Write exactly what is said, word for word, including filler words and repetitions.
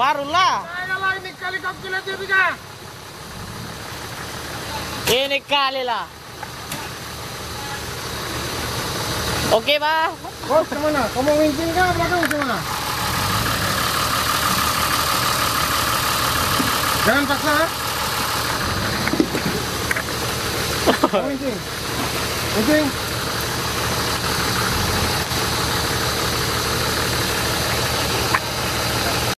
Barulah. Ayolah, ini kali kau kilat dia tiga. Ini kali lah. Okey, Pak. Bos, kemana? Kau mau wincing kah belakang kemana? Jangan paksa, ha? Mau wincing? Wincing?